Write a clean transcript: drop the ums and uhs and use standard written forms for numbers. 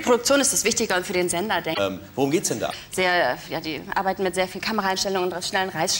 Produktion ist es wichtiger und für den Sender, denke ich. Worum geht's denn da? Die arbeiten mit sehr viel Kameraeinstellungen und schnellen Reißschnitten.